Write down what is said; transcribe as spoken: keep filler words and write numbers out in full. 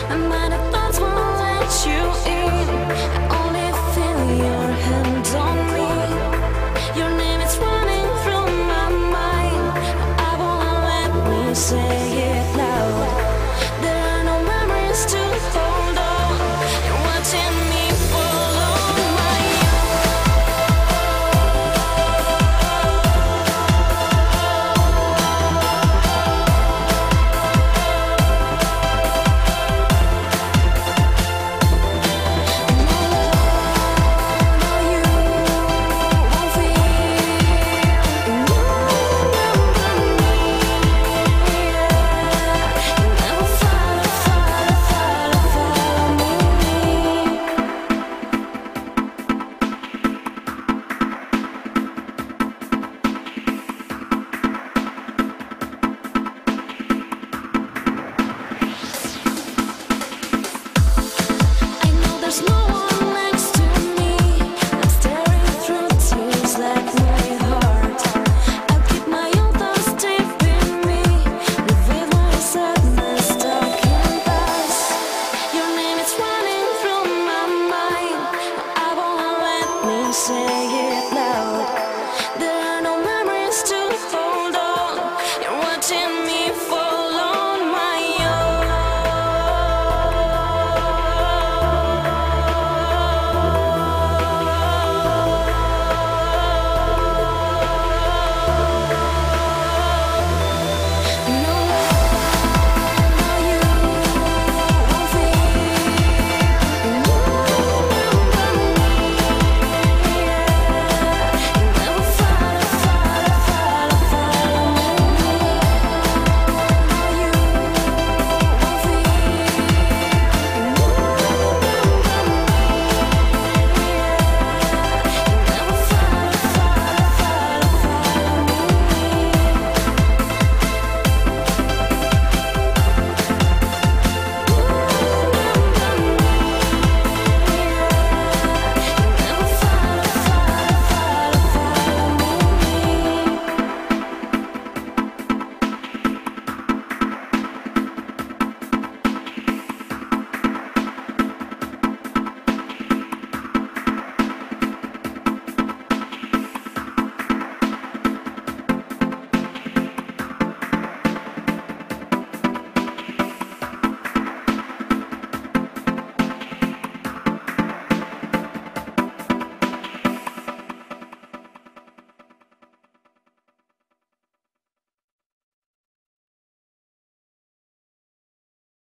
My thoughts won't let you in. I only feel your hand on me. Your name is running through my mind. I won't let me say it loud. There are no memories to hold on. You're watching me follow my there's no one next to me. I'm staring through tears like my heart. I'll keep my own thoughts deep in me. Live with my sadness stuck in past. Your name is running through my mind. I won't let me say it.